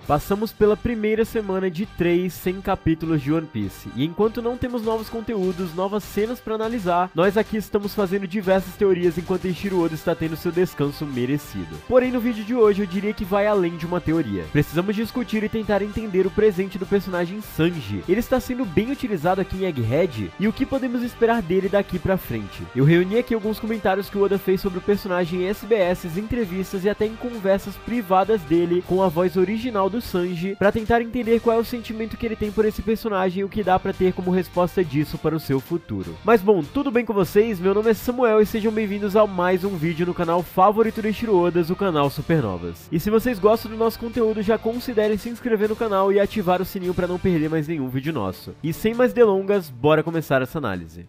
Passamos pela primeira semana de 3 sem capítulos de One Piece, e enquanto não temos novos conteúdos, novas cenas pra analisar, nós aqui estamos fazendo diversas teorias enquanto Eiichiro Oda está tendo seu descanso merecido. Porém, no vídeo de hoje eu diria que vai além de uma teoria. Precisamos discutir e tentar entender o presente do personagem Sanji. Ele está sendo bem utilizado aqui em Egghead, e o que podemos esperar dele daqui pra frente. Eu reuni aqui alguns comentários que o Oda fez sobre o personagem em SBS, entrevistas e até em conversas privadas dele com a voz original do Sanji, pra tentar entender qual é o sentimento que ele tem por esse personagem e o que dá pra ter como resposta disso para o seu futuro. Mas bom, tudo bem com vocês? Meu nome é Samuel e sejam bem-vindos a mais um vídeo no canal favorito do Eiichiro Oda, o canal Supernovas. E se vocês gostam do nosso conteúdo, já considerem se inscrever no canal e ativar o sininho pra não perder mais nenhum vídeo nosso. E sem mais delongas, bora começar essa análise.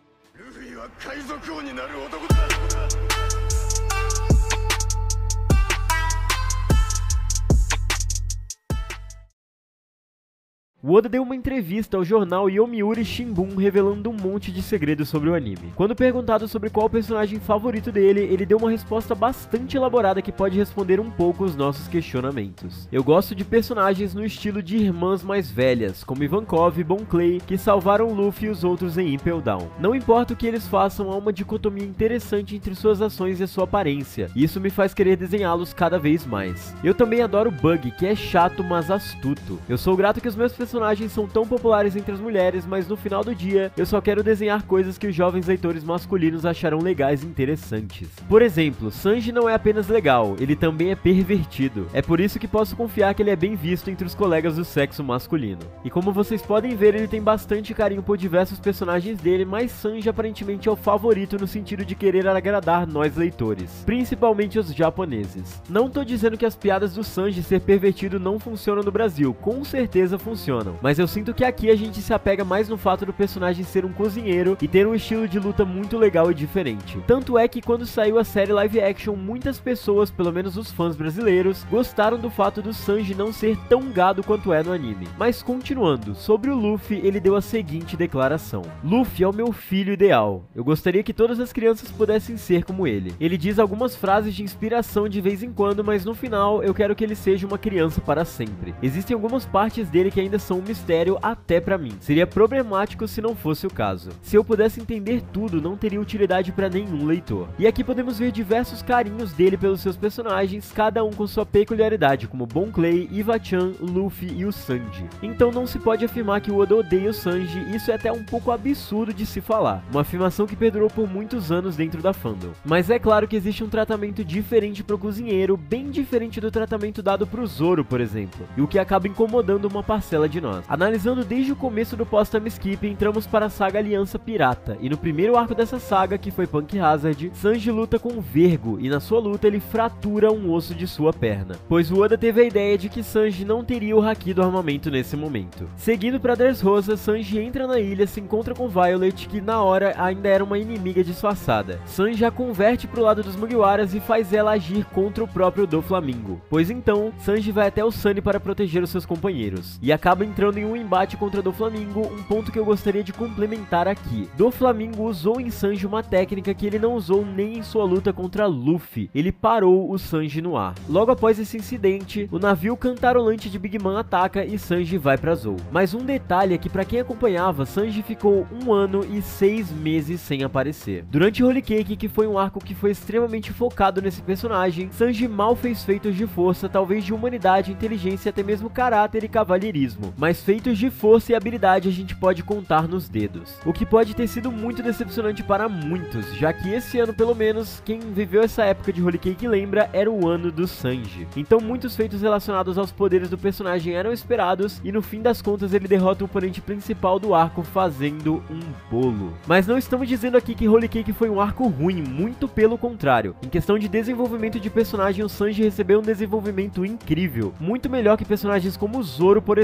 O Oda deu uma entrevista ao jornal Yomiuri Shimbun revelando um monte de segredos sobre o anime. Quando perguntado sobre qual o personagem favorito dele, ele deu uma resposta bastante elaborada que pode responder um pouco os nossos questionamentos. Eu gosto de personagens no estilo de irmãs mais velhas, como Ivankov e Bon Clay, que salvaram Luffy e os outros em Impel Down. Não importa o que eles façam, há uma dicotomia interessante entre suas ações e sua aparência, e isso me faz querer desenhá-los cada vez mais. Eu também adoro Bug, que é chato, mas astuto. Eu sou grato que os meus personagens são tão populares entre as mulheres, mas no final do dia, eu só quero desenhar coisas que os jovens leitores masculinos acharão legais e interessantes. Por exemplo, Sanji não é apenas legal, ele também é pervertido. É por isso que posso confiar que ele é bem visto entre os colegas do sexo masculino. E como vocês podem ver, ele tem bastante carinho por diversos personagens dele, mas Sanji aparentemente é o favorito no sentido de querer agradar nós leitores, principalmente os japoneses. Não tô dizendo que as piadas do Sanji ser pervertido não funcionam no Brasil, com certeza funcionam. Mas eu sinto que aqui a gente se apega mais no fato do personagem ser um cozinheiro e ter um estilo de luta muito legal e diferente. Tanto é que quando saiu a série live action, muitas pessoas, pelo menos os fãs brasileiros, gostaram do fato do Sanji não ser tão gado quanto é no anime. Mas continuando, sobre o Luffy, ele deu a seguinte declaração: Luffy é o meu filho ideal. Eu gostaria que todas as crianças pudessem ser como ele. Ele diz algumas frases de inspiração de vez em quando, mas no final eu quero que ele seja uma criança para sempre. Existem algumas partes dele que ainda são um mistério até pra mim. Seria problemático se não fosse o caso. Se eu pudesse entender tudo, não teria utilidade pra nenhum leitor. E aqui podemos ver diversos carinhos dele pelos seus personagens, cada um com sua peculiaridade, como Bon Clay, Iva-chan, Luffy e o Sanji. Então não se pode afirmar que o Oda odeia o Sanji, isso é até um pouco absurdo de se falar. Uma afirmação que perdurou por muitos anos dentro da fandom. Mas é claro que existe um tratamento diferente pro cozinheiro, bem diferente do tratamento dado pro Zoro, por exemplo, e o que acaba incomodando uma parcela de nós. Analisando desde o começo do pós-time skip, entramos para a saga Aliança Pirata, e no primeiro arco dessa saga, que foi Punk Hazard, Sanji luta com Vergo, e na sua luta ele fratura um osso de sua perna, pois o Oda teve a ideia de que Sanji não teria o haki do armamento nesse momento. Seguindo para Dressrosa, Sanji entra na ilha, se encontra com Violet, que na hora ainda era uma inimiga disfarçada. Sanji a converte pro lado dos Mugiwaras e faz ela agir contra o próprio Doflamingo, pois então, Sanji vai até o Sunny para proteger os seus companheiros, e acaba entrando em um embate contra Doflamingo, um ponto que eu gostaria de complementar aqui. Doflamingo usou em Sanji uma técnica que ele não usou nem em sua luta contra Luffy. Ele parou o Sanji no ar. Logo após esse incidente, o navio cantarolante de Big Mom ataca e Sanji vai pra Zou. Mas um detalhe é que pra quem acompanhava, Sanji ficou 1 ano e 6 meses sem aparecer. Durante Holy Cake, que foi um arco que foi extremamente focado nesse personagem, Sanji mal fez feitos de força, talvez de humanidade, inteligência e até mesmo caráter e cavalheirismo. Mas feitos de força e habilidade a gente pode contar nos dedos. O que pode ter sido muito decepcionante para muitos, já que esse ano, pelo menos, quem viveu essa época de Holy Cake lembra, era o ano do Sanji. Então muitos feitos relacionados aos poderes do personagem eram esperados, e no fim das contas ele derrota o oponente principal do arco fazendo um bolo. Mas não estamos dizendo aqui que Holy Cake foi um arco ruim, muito pelo contrário. Em questão de desenvolvimento de personagem, o Sanji recebeu um desenvolvimento incrível, muito melhor que personagens como o Zoro, por exemplo.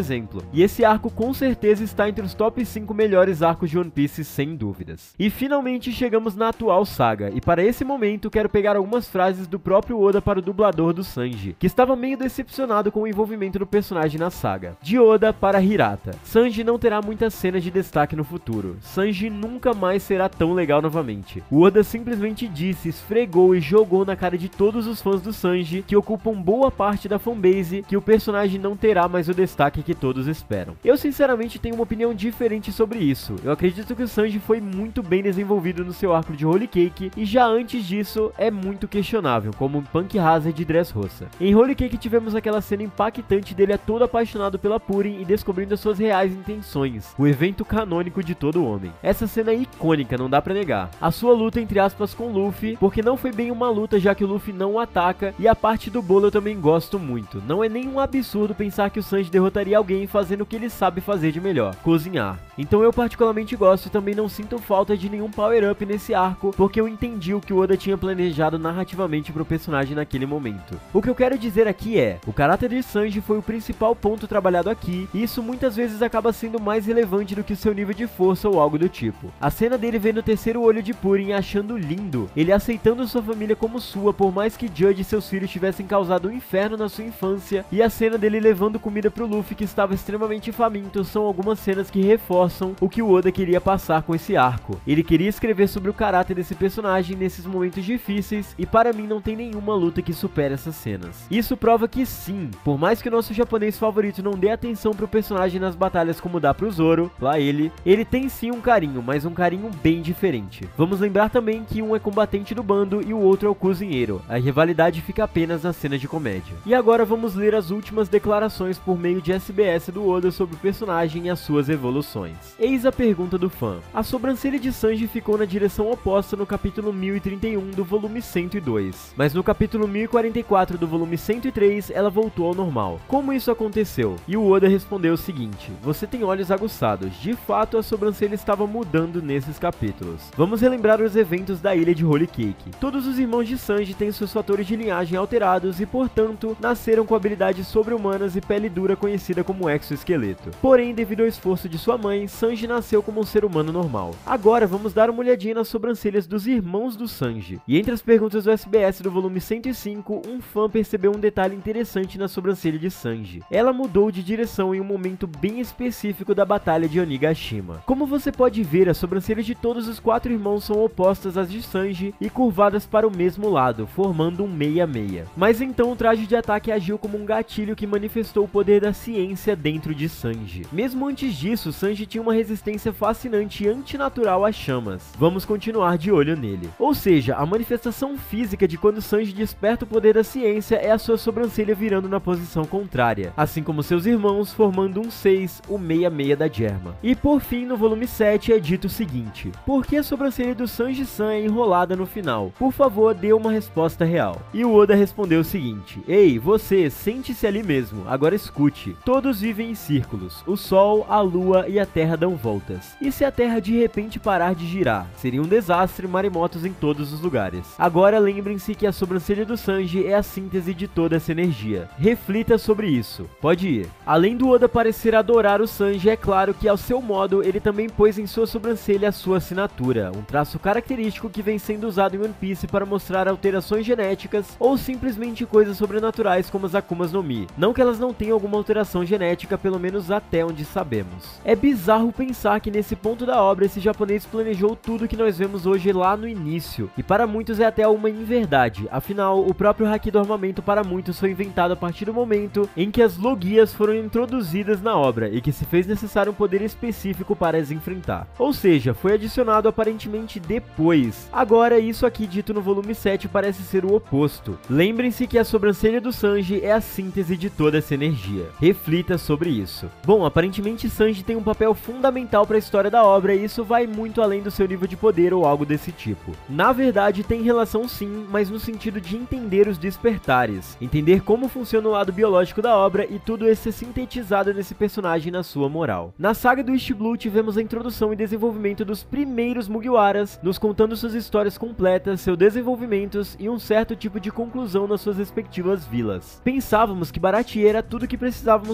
e esse arco com certeza está entre os top 5 melhores arcos de One Piece sem dúvidas. E finalmente chegamos na atual saga, e para esse momento quero pegar algumas frases do próprio Oda para o dublador do Sanji, que estava meio decepcionado com o envolvimento do personagem na saga. De Oda para Hirata: Sanji não terá muitas cenas de destaque no futuro. Sanji nunca mais será tão legal novamente. O Oda simplesmente disse, esfregou e jogou na cara de todos os fãs do Sanji, que ocupam boa parte da fanbase, que o personagem não terá mais o destaque que todos esperam. Eu sinceramente tenho uma opinião diferente sobre isso. Eu acredito que o Sanji foi muito bem desenvolvido no seu arco de Holy Cake, e já antes disso é muito questionável, como em Punk Hazard e Dressrosa. Em Holy Cake tivemos aquela cena impactante dele todo apaixonado pela Purin e descobrindo as suas reais intenções, o evento canônico de todo homem. Essa cena é icônica, não dá pra negar. A sua luta entre aspas com Luffy, porque não foi bem uma luta já que o Luffy não o ataca, e a parte do bolo eu também gosto muito. Não é nenhum absurdo pensar que o Sanji derrotaria alguém fazendo o que ele sabe fazer de melhor, cozinhar. Então eu particularmente gosto e também não sinto falta de nenhum power-up nesse arco, porque eu entendi o que o Oda tinha planejado narrativamente pro personagem naquele momento. O que eu quero dizer aqui é, o caráter de Sanji foi o principal ponto trabalhado aqui, e isso muitas vezes acaba sendo mais relevante do que o seu nível de força ou algo do tipo. A cena dele vendo o terceiro olho de Purin achando lindo, ele aceitando sua família como sua, por mais que Judge e seus filhos tivessem causado um inferno na sua infância, e a cena dele levando comida pro Luffy que estava extremamente faminto, são algumas cenas que reforçam o que o Oda queria passar com esse arco. Ele queria escrever sobre o caráter desse personagem nesses momentos difíceis, e para mim não tem nenhuma luta que supere essas cenas. Isso prova que sim, por mais que o nosso japonês favorito não dê atenção pro personagem nas batalhas como dá pro Zoro, lá ele tem sim um carinho, mas um carinho bem diferente. Vamos lembrar também que um é combatente do bando e o outro é o cozinheiro. A rivalidade fica apenas na cena de comédia. E agora vamos ler as últimas declarações por meio de SBS do Oda sobre o personagem e as suas evoluções. Eis a pergunta do fã. A sobrancelha de Sanji ficou na direção oposta no capítulo 1031 do volume 102, mas no capítulo 1044 do volume 103 ela voltou ao normal. Como isso aconteceu? E o Oda respondeu o seguinte: você tem olhos aguçados, de fato a sobrancelha estava mudando nesses capítulos. Vamos relembrar os eventos da ilha de Holy Cake. Todos os irmãos de Sanji têm seus fatores de linhagem alterados e, portanto, nasceram com habilidades sobre-humanas e pele dura conhecida como exoesqueleto. Porém, devido ao esforço de sua mãe, Sanji nasceu como um ser humano normal. Agora vamos dar uma olhadinha nas sobrancelhas dos irmãos do Sanji. E entre as perguntas do SBS do volume 105, um fã percebeu um detalhe interessante na sobrancelha de Sanji. Ela mudou de direção em um momento bem específico da batalha de Onigashima. Como você pode ver, as sobrancelhas de todos os 4 irmãos são opostas às de Sanji e curvadas para o mesmo lado, formando um 6-6. Mas então o traje de ataque agiu como um gatilho que manifestou o poder da ciência dentro de Sanji. Mesmo antes disso, Sanji tinha uma resistência fascinante e antinatural às chamas. Vamos continuar de olho nele. Ou seja, a manifestação física de quando Sanji desperta o poder da ciência é a sua sobrancelha virando na posição contrária, assim como seus irmãos, formando um 6, o 6-6 da Germa. E por fim, no volume 7 é dito o seguinte: por que a sobrancelha do Sanji-san é enrolada no final? Por favor, dê uma resposta real. E o Oda respondeu o seguinte: ei, você, sente-se ali mesmo, agora escute. Todos vivem em círculos, o Sol, a Lua e a Terra dão voltas. E se a Terra de repente parar de girar? Seria um desastre, maremotos em todos os lugares. Agora lembrem-se que a sobrancelha do Sanji é a síntese de toda essa energia. Reflita sobre isso. Pode ir. Além do Oda parecer adorar o Sanji, é claro que ao seu modo ele também pôs em sua sobrancelha a sua assinatura, um traço característico que vem sendo usado em One Piece para mostrar alterações genéticas ou simplesmente coisas sobrenaturais como as Akumas no Mi. Não que elas não tenham alguma alteração genética, pelo menos até onde sabemos. É bizarro pensar que nesse ponto da obra esse japonês planejou tudo que nós vemos hoje lá no início, e para muitos é até uma inverdade, afinal o próprio Haki do armamento para muitos foi inventado a partir do momento em que as Logias foram introduzidas na obra e que se fez necessário um poder específico para as enfrentar. Ou seja, foi adicionado aparentemente depois. Agora isso aqui dito no volume 7 parece ser o oposto. Lembrem-se que a sobrancelha do Sanji é a síntese de toda essa energia. Reflita sobre isso. Bom, aparentemente Sanji tem um papel fundamental para a história da obra e isso vai muito além do seu nível de poder ou algo desse tipo. Na verdade tem relação sim, mas no sentido de entender os despertares, entender como funciona o lado biológico da obra e tudo isso é sintetizado nesse personagem na sua moral. Na saga do East Blue tivemos a introdução e desenvolvimento dos primeiros Mugiwaras, nos contando suas histórias completas, seus desenvolvimentos e um certo tipo de conclusão nas suas respectivas vilas. Pensávamos que Baratie era tudo que precisávamos saber sobre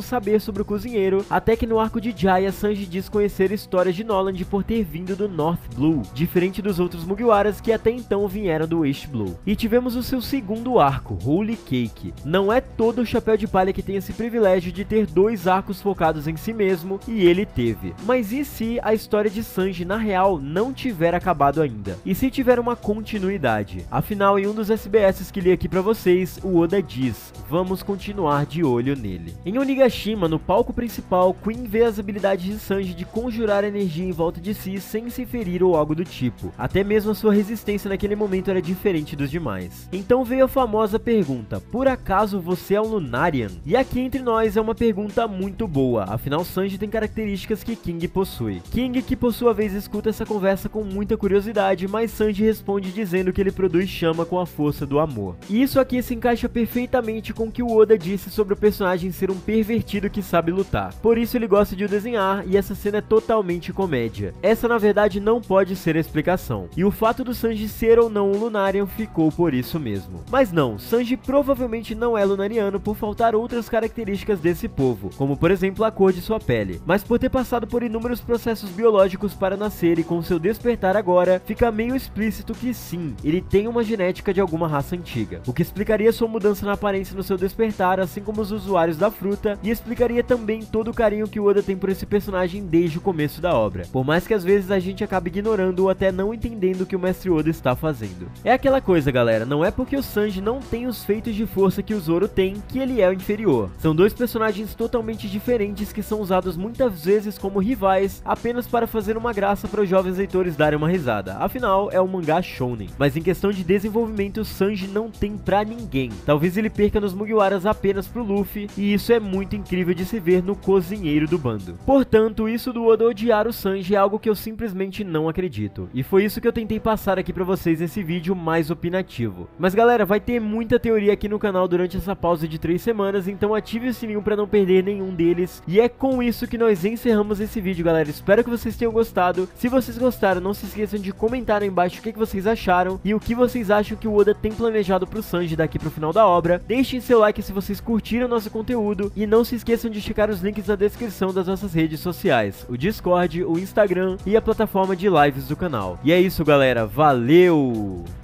sobre o cozinheiro, até que no arco de Jaya, Sanji diz conhecer histórias de Noland por ter vindo do North Blue, diferente dos outros Mugiwaras que até então vieram do East Blue. E tivemos o seu segundo arco, Holy Cake. Não é todo o Chapéu de Palha que tem esse privilégio de ter dois arcos focados em si mesmo, e ele teve. Mas e se a história de Sanji na real não tiver acabado ainda? E se tiver uma continuidade? Afinal, em um dos SBS que li aqui pra vocês, o Oda diz: vamos continuar de olho nele. Em Onigashima, no palco principal, Queen vê as habilidades de Sanji de conjurar energia em volta de si sem se ferir ou algo do tipo. Até mesmo a sua resistência naquele momento era diferente dos demais. Então veio a famosa pergunta: por acaso você é um Lunarian? E aqui entre nós é uma pergunta muito boa, afinal Sanji tem características que King possui. King, que por sua vez escuta essa conversa com muita curiosidade, mas Sanji responde dizendo que ele produz chama com a força do amor. E isso aqui se encaixa perfeitamente com o que o Oda disse sobre o personagem ser um pervertido que sabe lutar. Por isso ele gosta de o desenhar, e essa cena é totalmente comédia. Essa na verdade não pode ser a explicação. E o fato do Sanji ser ou não um Lunarian ficou por isso mesmo. Mas não, Sanji provavelmente não é Lunariano por faltar outras características desse povo, como por exemplo a cor de sua pele. Mas por ter passado por inúmeros processos biológicos para nascer e com seu despertar agora, fica meio explícito que sim, ele tem uma genética de alguma raça antiga. O que explicaria sua mudança na aparência no seu despertar, assim como os usuários da fruta, e explicaria também todo o carinho que o Oda tem por esse personagem desde o começo da obra. Por mais que às vezes a gente acabe ignorando ou até não entendendo o que o Mestre Oda está fazendo. É aquela coisa, galera, não é porque o Sanji não tem os feitos de força que o Zoro tem que ele é o inferior. São dois personagens totalmente diferentes que são usados muitas vezes como rivais apenas para fazer uma graça para os jovens leitores darem uma risada. Afinal, é um mangá shounen. Mas em questão de desenvolvimento, Sanji não tem pra ninguém. Talvez ele perca nos Mugiwaras apenas pro Luffy, e isso é muito incrível de se ver no cozinheiro do bando. Portanto, isso do Oda odiar o Sanji é algo que eu simplesmente não acredito. E foi isso que eu tentei passar aqui pra vocês nesse vídeo mais opinativo. Mas galera, vai ter muita teoria aqui no canal durante essa pausa de 3 semanas, então ative o sininho pra não perder nenhum deles. E é com isso que nós encerramos esse vídeo, galera. Espero que vocês tenham gostado. Se vocês gostaram, não se esqueçam de comentar aí embaixo o que vocês acharam e o que vocês acham que o Oda tem planejado pro Sanji daqui pro final da obra. Deixem seu like se vocês curtiram nosso conteúdo e não se esqueçam de checar os links na descrição das nossas redes sociais, o Discord, o Instagram e a plataforma de lives do canal. E é isso, galera. Valeu!